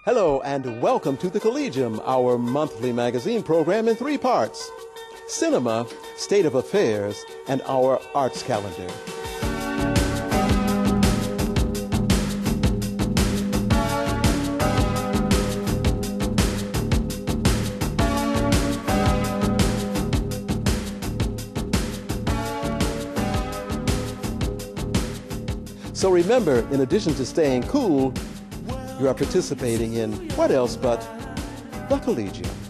Hello and welcome to the Collegium, our monthly magazine program in 3 parts: cinema, state of affairs, and our arts calendar. So remember, in addition to staying cool, you are participating in what else but the Collegium.